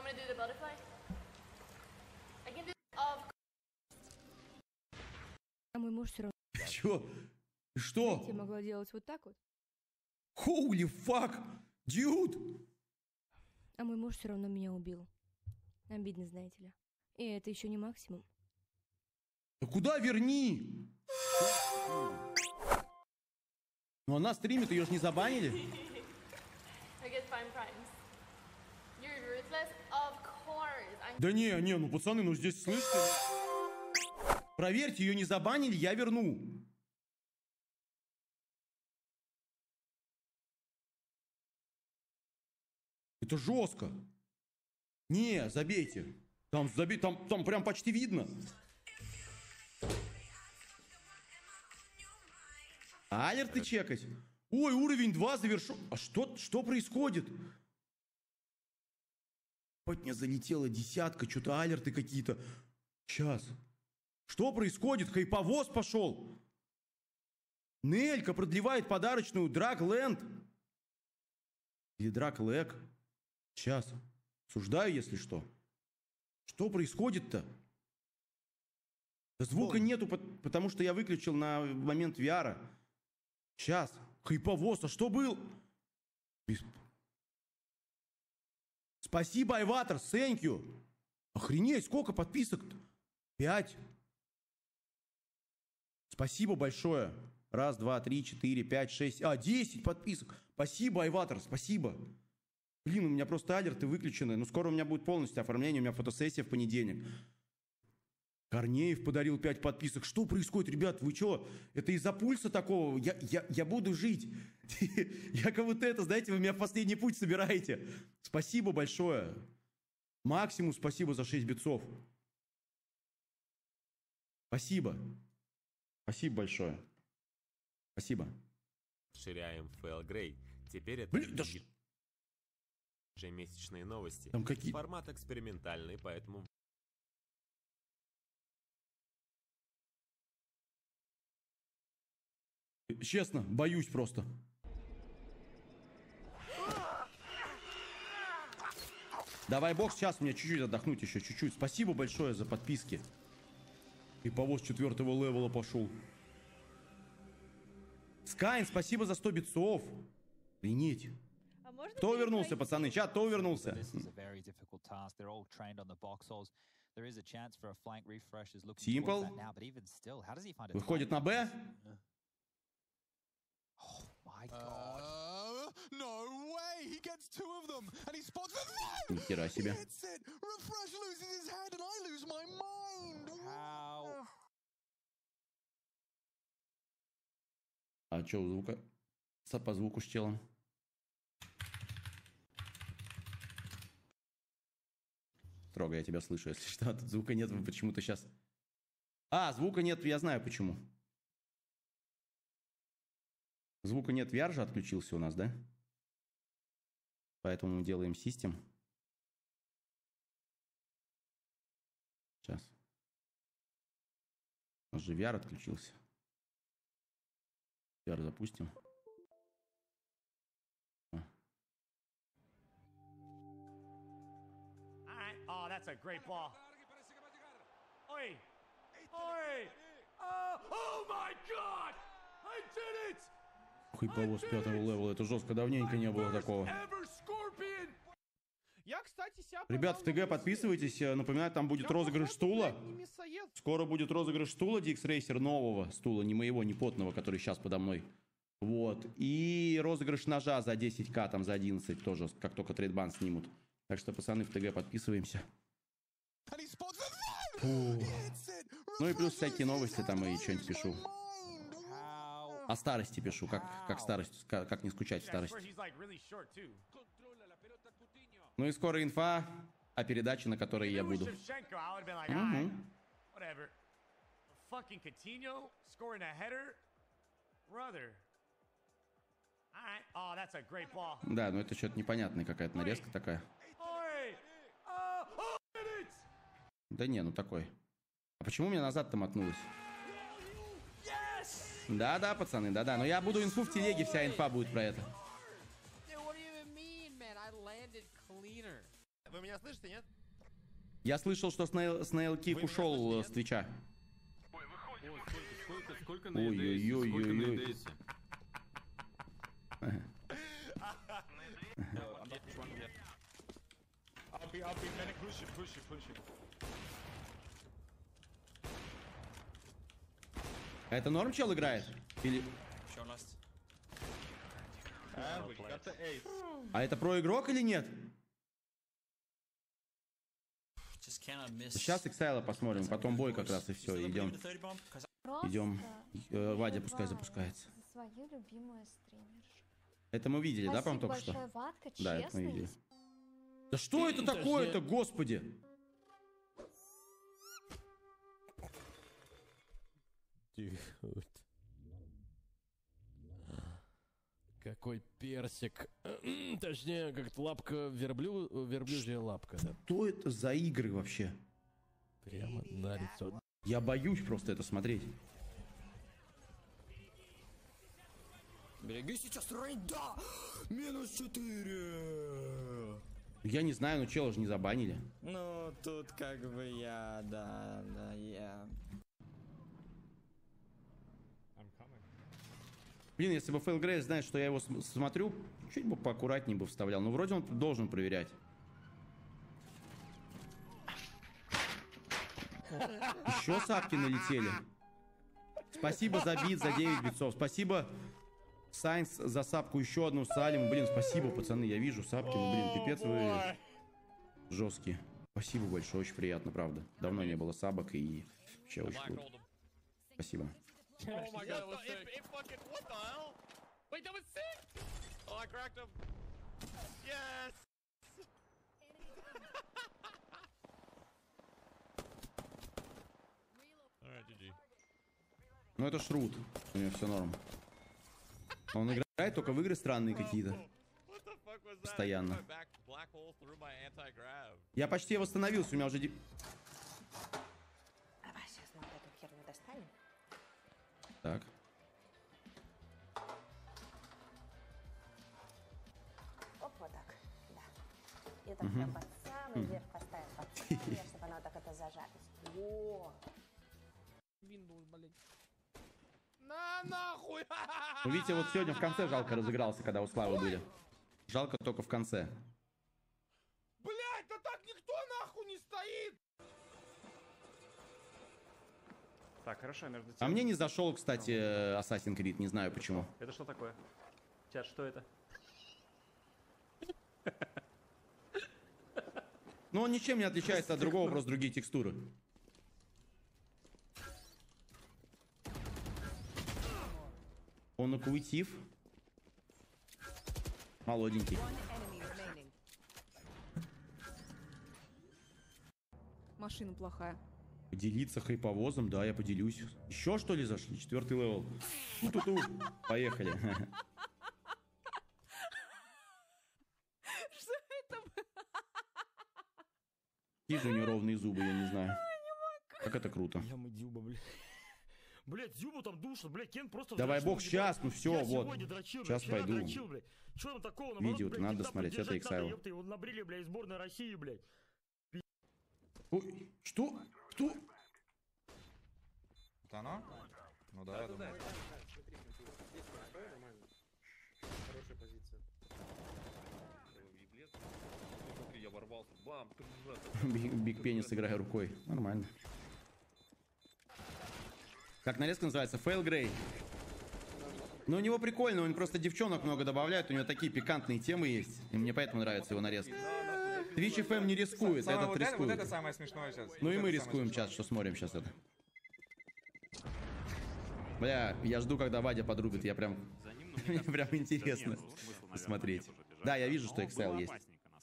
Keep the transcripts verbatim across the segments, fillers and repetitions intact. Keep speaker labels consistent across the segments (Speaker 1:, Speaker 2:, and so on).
Speaker 1: А мой муж все равно...
Speaker 2: Чё? Что?
Speaker 1: Я могла делать вот так вот.
Speaker 2: Holy fuck, dude!
Speaker 1: А мой муж все равно меня убил. Обидно, знаете ли. И это еще не максимум.
Speaker 2: Да куда верни? Ну она стримит, ее же не забанили. Да не, не, ну пацаны, ну здесь слышите? Проверьте, ее не забанили, я верну. Это жестко. Не, забейте. Там, забей, там, там прям почти видно. Алерты чекать. Ой, уровень два завершен. А что, что происходит? Хоть мне залетела десятка, что-то алерты какие-то. Сейчас. Что происходит? Хайповоз пошел. Нелька продлевает подарочную Драгленд. Или Драглэг. Сейчас. Суждаю, если что. Что происходит-то? Да звука нету, потому что я выключил на момент ви ар. Сейчас. Хайповоз, а что был? Спасибо, Айватор, thank you. Охренеть, сколько подписок-то? Пять. Спасибо большое. Раз, два, три, четыре, пять, шесть. А, десять подписок. Спасибо, Айватор, спасибо. Блин, у меня просто алерты выключены. Ну, скоро у меня будет полностью оформление. У меня фотосессия в понедельник. Корнеев подарил пять подписок. Что происходит, ребят? Вы что? Это из-за пульса такого? Я, я, я буду жить. Я как будто это, знаете, вы меня в последний путь собираете. Спасибо большое. Максимум спасибо за шесть битцов. Спасибо. Спасибо большое. Спасибо.
Speaker 3: Расширяем файл Грей. Теперь это
Speaker 2: Блин, да ш...
Speaker 3: ежемесячные новости.
Speaker 2: Там какие...
Speaker 3: Формат экспериментальный, поэтому...
Speaker 2: Честно, боюсь просто. Давай бог, сейчас мне чуть-чуть отдохнуть еще, чуть-чуть. Спасибо большое за подписки. И повоз четвертого левела пошел. Скайн, спасибо за сто битцов. Охренеть.
Speaker 4: А
Speaker 2: Кто вернулся, пацаны? Чат, кто вернулся? Симпл. Выходит на Б.
Speaker 5: Oh my god. Uh, no way! He gets two of them and he spots them.
Speaker 2: Нихера себе.
Speaker 5: He hits it. Refresh loses his head and I lose my mind. How?
Speaker 2: А что у звука? По звуку с челом. Строго, я тебя слышу, если что. Тут звука нет, почему-то сейчас... А, звука нет, я знаю почему. Звука нет, ви ар же отключился у нас, да? Поэтому мы делаем систем. Сейчас. У нас же ви ар отключился. ви ар запустим.
Speaker 6: Oh, that's a great ball. Oi! Oi! Oh, oh my God! I did it!
Speaker 2: Хайповоз пятого левела. Это жестко, давненько не было такого.
Speaker 7: Я, кстати, себя
Speaker 2: Ребят, в ТГ подписывайтесь. Напоминаю, там будет розыгрыш стула. Скоро будет розыгрыш стула ди икс Racer, нового стула, не моего, не потного, который сейчас подо мной. Вот. И розыгрыш ножа за десять ка, там за одиннадцать тоже, как только трейдбан снимут. Так что, пацаны, в ТГ подписываемся. Фу. Ну и плюс всякие новости там и что-нибудь пишу. О старости пишу, как, как старость, как, как не скучать в старости. Ну и скоро инфа о передаче, на которой я буду. Угу. Да, ну это что-то непонятная какая-то нарезка такая. Да не, ну такой. А почему у меня назад-то мотнулось? Да-да, пацаны, да-да. Но я буду инфу в телеге, вся инфа будет про это.
Speaker 4: Вы меня слышите, нет?
Speaker 2: Я слышал, что Снейл, Снейл Кик
Speaker 4: Вы меня
Speaker 2: ушел
Speaker 4: слышите,
Speaker 2: э,
Speaker 4: нет?
Speaker 2: с Твича.
Speaker 7: Ой, сколько, сколько, сколько на
Speaker 2: Ой-ой-ой-ой-ой.
Speaker 7: EDS? Сколько на EDS?
Speaker 5: I'll be, I'll be medic. Push it, push it, push it.
Speaker 2: А это норм чел играет? Или...
Speaker 5: And we got the ace.
Speaker 2: А это про игрок или нет? Сейчас Иксайла посмотрим, потом бой как раз и все. Идем.
Speaker 1: Просто
Speaker 2: Идем. Э, Вадя пускай запускается.
Speaker 8: за свою любимую стримершу.
Speaker 2: Это мы видели, да, по-моему, только
Speaker 8: Спасибо
Speaker 2: что?
Speaker 8: большое, Ватка,
Speaker 2: Да, это
Speaker 8: честно.
Speaker 2: мы видели. Да что это такое-то, господи?
Speaker 9: Какой персик. Точнее, как лапка верблю... верблюжья лапка, да.
Speaker 2: Что это за игры вообще?
Speaker 9: Прямо на лицо.
Speaker 2: Я боюсь просто это смотреть.
Speaker 10: Береги сейчас рейда! Минус четыре!
Speaker 2: Я не знаю, ну чела же не забанили.
Speaker 10: Ну, тут как бы я, да, да, я...
Speaker 2: Блин, если бы Фейл Грей знает, что я его см- смотрю, чуть бы поаккуратнее бы вставлял. Ну, вроде он должен проверять. Еще сапки налетели. Спасибо за бит, за девять битцов. Спасибо, Сайнс, за сапку еще одну Салиму. Блин, спасибо, пацаны, я вижу сапки. Ну, блин, пипец вы жесткие. Спасибо большое, очень приятно, правда. Давно не было сабок и вообще очень круто. Спасибо.
Speaker 4: Oh my god, what the, it, it fucking, what the hell? Wait, that was sick! Oh, I cracked him. Yes! Alright, джи джи.
Speaker 2: Ну это шрут, у него все норм. Он играет только в игры странные какие-то.
Speaker 4: What the fuck was that?
Speaker 2: Постоянно.
Speaker 4: My back black hole through my anti-grav.
Speaker 2: Я почти восстановился, у меня уже... ди-
Speaker 8: Давай сейчас мы вот эту херню достанем.
Speaker 2: Так.
Speaker 8: Оп, вот так. Да. И так прям под самый верх поставим, под самый верх, чтобы оно так это зажалось. О!
Speaker 4: На нахуй!
Speaker 2: Ну, видите, вот сегодня в конце жалко разыгрался, когда у Славы были. Жалко только в конце.
Speaker 4: Блять, да так никто нахуй не стоит!
Speaker 6: Так, хорошо, между тем.
Speaker 2: А мне не зашел, кстати, Assassin's Creed, не знаю почему.
Speaker 6: Это что такое? Чат, что это?
Speaker 2: Ну, он ничем не отличается от другого, просто другие текстуры. Он интуитив. Молоденький.
Speaker 11: Машина плохая.
Speaker 2: Поделиться хайповозом, да, я поделюсь. Еще что ли зашли? Четвертый левел. Ту-ту-ту. Поехали.
Speaker 11: Что это было?
Speaker 2: Какие же у него ровные зубы, я не знаю. Как это круто.
Speaker 9: Яма Дюба, блядь. Блядь, Дюбу там душно, блядь, Кен просто...
Speaker 2: Давай,
Speaker 9: дрочил,
Speaker 2: бог,
Speaker 9: ебать.
Speaker 2: сейчас, ну все,
Speaker 9: Я
Speaker 2: вот.
Speaker 9: сегодня дрочил, блядь,
Speaker 2: Сейчас
Speaker 9: вчера
Speaker 2: пойду.
Speaker 9: дрочил, блядь. Что там такого? Наоборот,
Speaker 2: Видео-то
Speaker 9: блядь,
Speaker 2: надо
Speaker 9: кита
Speaker 2: смотреть, это
Speaker 9: поддержать надо,
Speaker 2: Иксайл.
Speaker 9: ёпта, его набрили, блядь, сборная России, блядь.
Speaker 2: Ой, что? Кто?
Speaker 5: Это оно? Ну да, я думаю.
Speaker 7: Хорошая позиция. Смотри, я ворвался. Бам!
Speaker 2: Биг, биг пенис, играя рукой. Нормально. Как нарезка называется? Fail Grey. Ну, у него прикольно, он просто девчонок много добавляет, у него такие пикантные темы есть. И мне поэтому нравится его нарезка. Twitch эф эм не рискует,
Speaker 5: Самое
Speaker 2: этот
Speaker 5: вот это, вот
Speaker 2: рискует.
Speaker 5: это самое смешное сейчас.
Speaker 2: Ну и
Speaker 5: Вот
Speaker 2: мы
Speaker 5: это самое
Speaker 2: рискуем
Speaker 5: смешное.
Speaker 2: сейчас, что смотрим сейчас это. Бля, я жду, когда Вадя подрубит, я прям... Мне прям интересно смотреть. Да, я вижу, что Excel есть.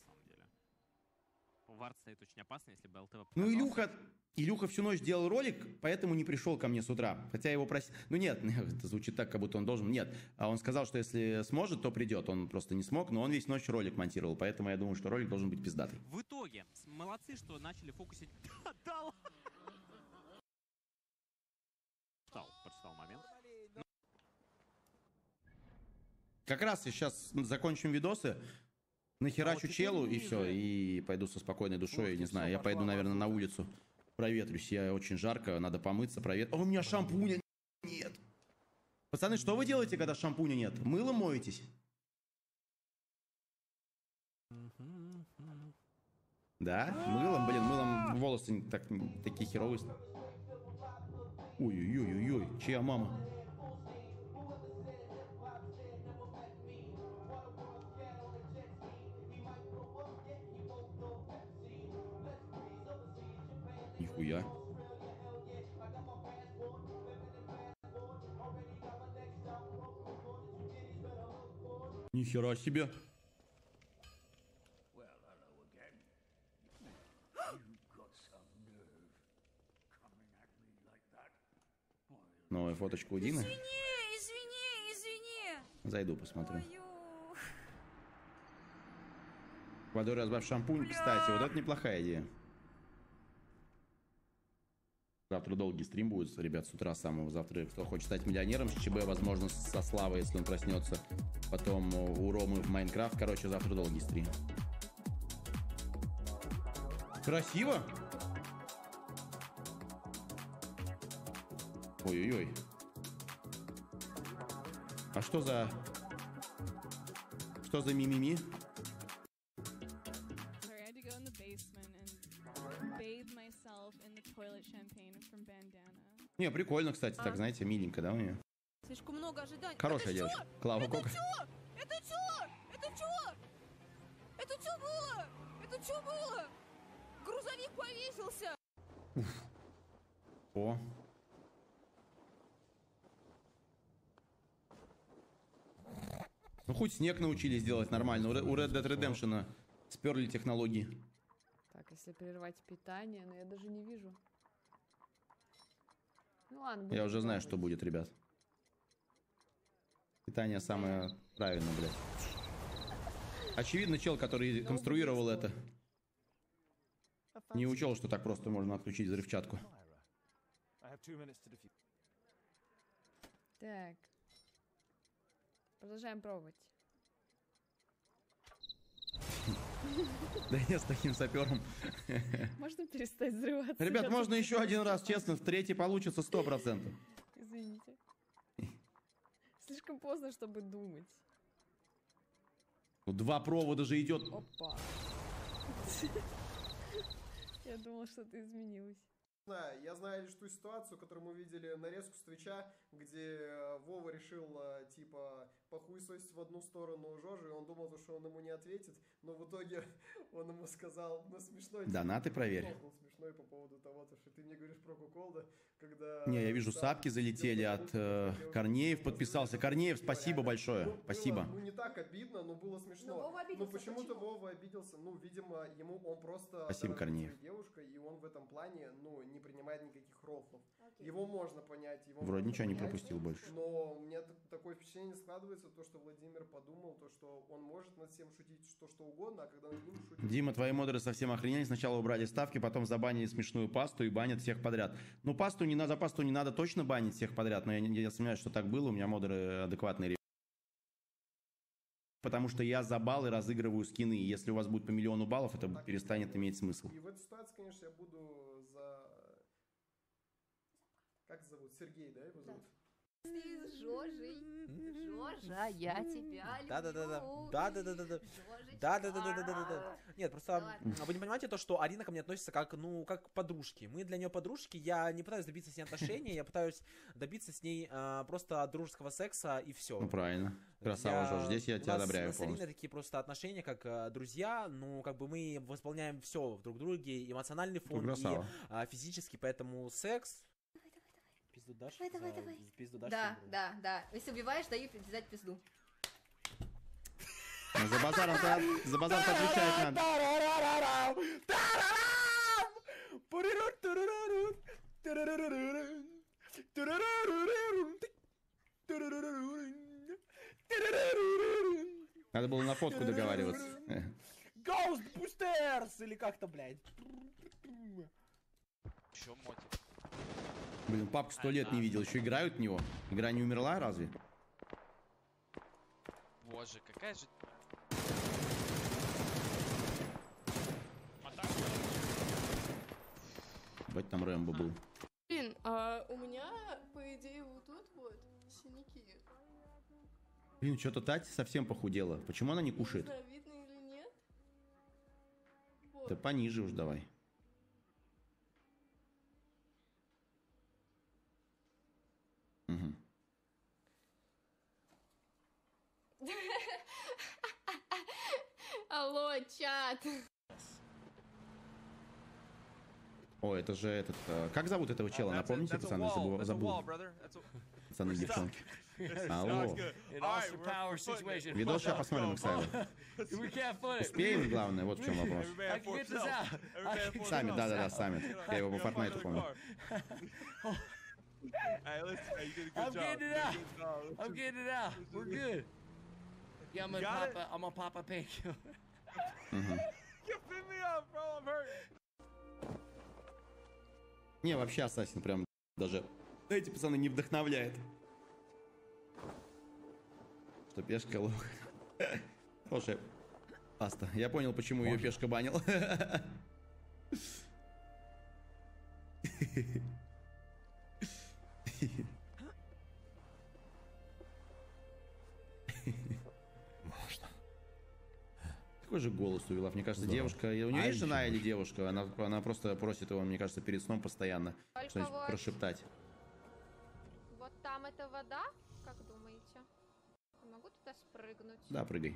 Speaker 12: Вард стоит очень опасно, если бы ЛТВ...
Speaker 2: Ну, Илюха... Илюха всю ночь делал ролик, поэтому не пришел ко мне с утра. Хотя его просил... Ну нет, это звучит так, как будто он должен. Нет, а он сказал, что если сможет, то придет. Он просто не смог, но он весь ночь ролик монтировал. Поэтому я думаю, что ролик должен быть пиздатый.
Speaker 12: В итоге, с- молодцы, что начали фокусить... Да ладно! Прочитал, прочитал момент.
Speaker 2: Как раз сейчас закончим видосы. Нахерачу челу и все, и пойду со спокойной душой, не знаю, я пойду, наверное, на улицу, проветрюсь, я очень жарко, надо помыться, проветрить. А у меня шампуня нет. Пацаны, что вы делаете, когда шампуня нет? Мылом моетесь? Да? Мылом? Блин, мылом волосы так, такие херовые. Ой-ой-ой-ой, чья мама? Нихуя. Нихера себе. Новая фоточка у Дины.
Speaker 11: Извини, извини, извини.
Speaker 2: Зайду, посмотрю.
Speaker 11: Ой-ё.
Speaker 2: Водой разбавь шампунь. Кстати, вот это неплохая идея. Завтра долгий стрим будет, ребят, с утра самого. Завтра, кто хочет стать миллионером, с ЧБ, возможно, со Славой, если он проснется. Потом у Ромы в Майнкрафт. Короче, завтра долгий стрим. Красиво? Ой-ой-ой. А что за... Что за мимими? Не, прикольно, кстати, так, знаете, миленько, да, у нее?
Speaker 11: Слишком много ожиданий.
Speaker 2: Хорошая
Speaker 11: Это
Speaker 2: девочка.
Speaker 11: чё?
Speaker 2: Клава
Speaker 11: Это
Speaker 2: Кока.
Speaker 11: чё? Это чё? Это чё? Это чё было? Это чё было? Грузовик повесился.
Speaker 2: О. Ну, хоть снег научились делать нормально. У Red Dead Redemption сперли технологии.
Speaker 13: Так, если прервать питание, но я даже не вижу. Ну ладно.
Speaker 2: Я уже знаю, что будет, ребят. Питание самое правильное, блядь. Очевидно, чел, который конструировал это, не учел, что так просто можно отключить взрывчатку.
Speaker 13: Так. Продолжаем пробовать.
Speaker 2: Да нет, с таким сапером.
Speaker 13: Можно перестать взрываться?
Speaker 2: Ребят, можно еще один раз, честно, в третий получится сто процентов.
Speaker 13: Извините. Слишком поздно, чтобы думать.
Speaker 2: Ну, два провода же идет.
Speaker 13: Опа. Я думал, что-то изменилось.
Speaker 14: знаю, я знаю лишь ту ситуацию, которую мы видели нарезку с Твича, где Вова решил, типа, похуесосить в одну сторону Жожи, и он думал, что он ему не ответит, но в итоге он ему сказал, ну, смешной...
Speaker 2: Донаты проверь.
Speaker 14: Был смешной по поводу того, что ты мне говоришь про Куколда, когда...
Speaker 2: Не, я вижу, сапки залетели от э, Корнеев, подписался. Корнеев, спасибо большое,
Speaker 14: ну,
Speaker 2: спасибо.
Speaker 14: Было, ну, не так обидно, но было смешно.
Speaker 8: Но Вова обиделся,
Speaker 14: ну, почему-то
Speaker 8: почему?
Speaker 14: Вова обиделся, ну, видимо, ему он просто...
Speaker 2: Спасибо, Корнеев.
Speaker 14: Девушка, и он в этом плане, ну, не принимает никаких рофлов. Okay. Его можно понять. Его
Speaker 2: Вроде
Speaker 14: можно
Speaker 2: ничего
Speaker 14: понять,
Speaker 2: не пропустил больше.
Speaker 14: Но у меня такое впечатление складывается, то, что Владимир подумал, то, что он может над всем шутить что, что угодно, а когда над ним шутит...
Speaker 2: Дима, твои модеры совсем охренели. Сначала убрали ставки, потом забанили смешную пасту и банят всех подряд. Ну, пасту не надо, за пасту не надо точно банить всех подряд, но я, я сомневаюсь, что так было. У меня модеры адекватные. Потому что я за баллы разыгрываю скины. И если у вас будет по миллиону баллов, это так, перестанет иметь смысл.
Speaker 14: И в этой ситуации, конечно, я буду за... Как зовут? Сергей, да, его зовут?
Speaker 11: Ты с Жожей. Жожа, я тебя люблю.
Speaker 12: Да-да-да-да. Да-да-да-да-да. Да-да-да-да-да-да. Нет, просто вы не понимаете то, что Арина ко мне относится как, ну, как к подружке. Мы для нее подружки, я не пытаюсь добиться с ней отношений, я пытаюсь добиться с ней а, просто дружеского секса и все.
Speaker 2: Ну, правильно. Красава, Жож, здесь я тебя одобряю полностью. У нас с Ариной
Speaker 12: такие просто отношения, как а, друзья, ну, как бы мы восполняем все друг друге, эмоциональный фон и а, физический, поэтому секс... Пизду дашь?
Speaker 11: Давай, давай,
Speaker 12: за...
Speaker 11: давай.
Speaker 12: Пизду дашь?
Speaker 11: Да, да, да. Если убиваешь, даю дать пизду.
Speaker 2: За базаром за базар отвечать надо. Надо было на фотку договариваться.
Speaker 12: Ghostbusters! Или как-то, блядь.
Speaker 7: Чё мотик?
Speaker 2: Блин, папку сто лет не видел, еще играют в него. Игра не умерла разве?
Speaker 7: Боже, какая же...
Speaker 2: Бать там Рэмбо был.
Speaker 11: Блин, а у меня, по идее, вот тут вот синяки.
Speaker 2: Блин, что-то Тати совсем похудела. Почему она не кушает?
Speaker 11: Не знаю, видно или нет. Вот.
Speaker 2: Да пониже уж давай. Угу.
Speaker 11: Алло, чат.
Speaker 2: О, это же этот... э, как зовут этого чела? Напомните, пацаны, забыл. забыл. Пацаны, девчонки. Алло. Видос сейчас посмотрим, Иксайло. Успеем, главное, вот в чем вопрос. Саммит, да-да-да, саммит. Я его по Фортнайту помню.
Speaker 6: I'm getting it out. I'm getting it out. We're good. Yeah, I'm gonna pop a, I'm gonna pop a painkiller.
Speaker 4: You pick me up, bro. I'm hurt.
Speaker 2: Не, вообще Ассасин прям даже, эти пацаны, не вдохновляет. Что пешка лох. Слушай, Аста, я понял, почему ее пешка банил.
Speaker 5: Можно.
Speaker 2: Какой же голос у Вилав? Мне кажется,
Speaker 5: Здорово.
Speaker 2: девушка... У нее есть жена или девушка? Она, она просто просит его, мне кажется, перед сном постоянно что-нибудь прошептать.
Speaker 15: Вот там это вода? Как думаете? Я могу туда спрыгнуть?
Speaker 2: Да, прыгай.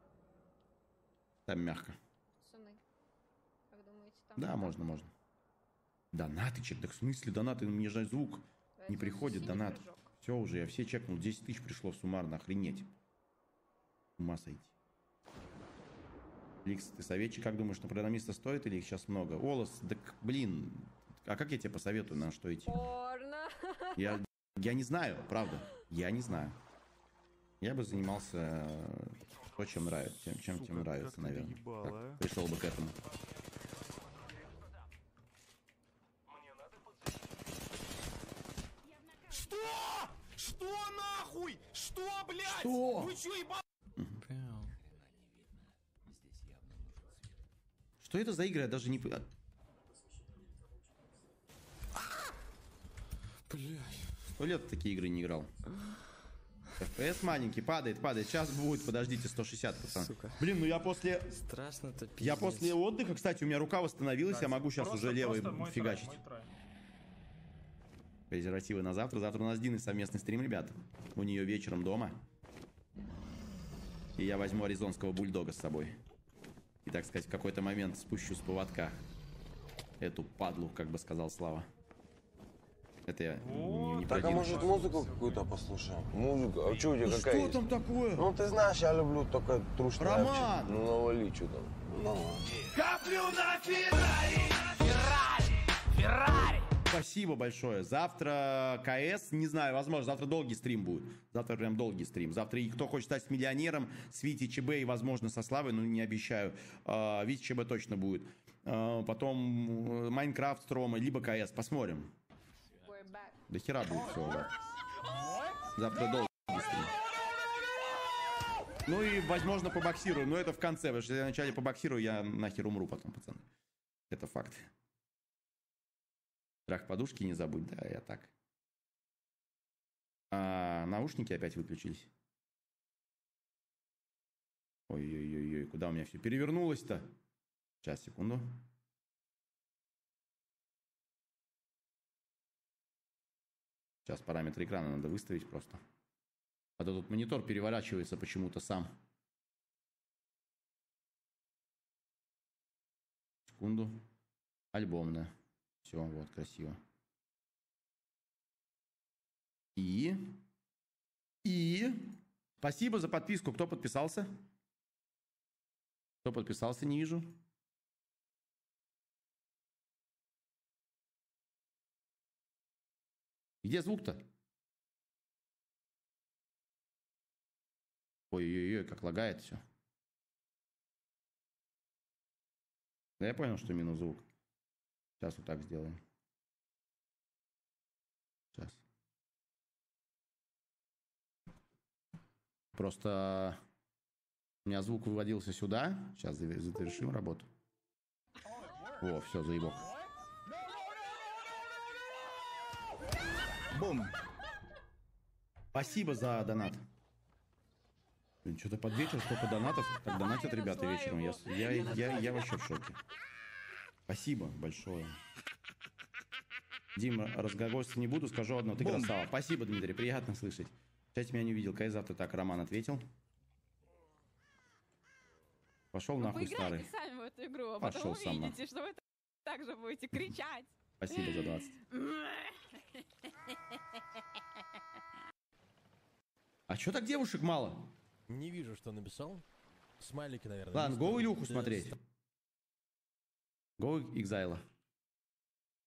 Speaker 2: Там мягко.
Speaker 15: Пацаны, как думаете, там
Speaker 2: Да,
Speaker 15: вода?
Speaker 2: можно, можно. Донатычек, так в смысле донаты? Мне же звук не приходит, донат. Все уже, я все чекнул, десять тысяч пришло суммарно, охренеть. С ума сойти. Ликс, ты советчик, как думаешь, на программиста стоит или их сейчас много? Олос, так блин, а как я тебе посоветую, на что идти?
Speaker 15: Порно.
Speaker 2: Я, я не знаю, правда, я не знаю. Я бы занимался то, чем нравится, тем, чем тебе нравится, наверное. Как пришел бы к этому.
Speaker 6: Что? Что нахуй? Что, блядь?
Speaker 2: Что?
Speaker 6: Вы чё, ебал?
Speaker 2: Что это за игры? Я даже не...
Speaker 5: Блядь.
Speaker 2: Сто лет в такие игры не играл. эф пи эс маленький, падает, падает. Сейчас будет, подождите, сто шестьдесят, пацан.
Speaker 10: Сука.
Speaker 2: Блин, ну я после...
Speaker 10: Страшно-то пиздец.
Speaker 2: Я после отдыха, кстати, у меня рука восстановилась, я могу сейчас уже левой фигачить. Презервативы на завтра. Завтра у нас с Диной совместный стрим, ребята. У нее вечером дома. И я возьму аризонского бульдога с собой. И, так сказать, в какой-то момент спущу с поводка эту падлу, как бы сказал Слава. Это я не, не
Speaker 16: Так,
Speaker 2: про
Speaker 16: а
Speaker 2: Дину.
Speaker 16: может музыку какую-то послушаем? Музыку? А что у тебя
Speaker 2: Ну
Speaker 16: какая
Speaker 2: что
Speaker 16: есть?
Speaker 2: там такое?
Speaker 16: Ну ты знаешь, я люблю только трушный
Speaker 2: Роман!
Speaker 16: рэпчик. Ну навали, что там. Ну.
Speaker 6: Каплю на Феррари! Феррари! Феррари!
Speaker 2: Спасибо большое. Завтра КС, не знаю, возможно, завтра долгий стрим будет. Завтра прям долгий стрим. Завтра и кто хочет стать миллионером, с Вити ЧБ и, возможно, со Славой, ну, не обещаю. А, Вити ЧБ точно будет. А, потом Майнкрафт, Строма, либо КС. Посмотрим. До хера будет все. Да. Завтра долгий стрим. Ну и, возможно, побоксирую. Но это в конце, потому что если я вначале побоксирую, я нахер умру потом, пацаны. Это факт. Страх подушки не забудь, да, я так. А, наушники опять выключились. Ой-ой-ой, куда у меня все перевернулось-то? Сейчас, секунду. Сейчас параметры экрана надо выставить просто. А то тут монитор переворачивается почему-то сам. Секунду. Альбомная. Все, вот, красиво. И... И... Спасибо за подписку. Кто подписался? Кто подписался, не вижу. Где звук-то? Ой-ой-ой, как лагает все. Да я понял, что минус звук. Сейчас вот так сделаем. Сейчас. Просто у меня звук выводился сюда. Сейчас завершим работу. О, все, заебок. Бум. Спасибо за донат. Блин, что-то под вечер столько донатов. Так донатят ребята вечером. Я, я, я, я вообще в шоке. Спасибо большое. Дима, разглагольствовать не буду, скажу одно. Ты
Speaker 17: Бум.
Speaker 2: красава. Спасибо, Дмитрий, приятно слышать. Кстати, меня не увидел. Кай завтра так, Роман ответил. Пошел
Speaker 11: Вы
Speaker 2: нахуй старый.
Speaker 11: поиграйте сами в эту игру, а
Speaker 2: Пошел
Speaker 11: потом
Speaker 2: сам
Speaker 11: увидите, что вы так же будете кричать.
Speaker 2: Спасибо за двадцать. А чё так девушек мало?
Speaker 17: Не вижу, что написал. Смайлики, наверное.
Speaker 2: Ладно,
Speaker 17: не
Speaker 2: го
Speaker 17: стоит.
Speaker 2: Илюху
Speaker 17: Да,
Speaker 2: смотреть. Го Экзайла.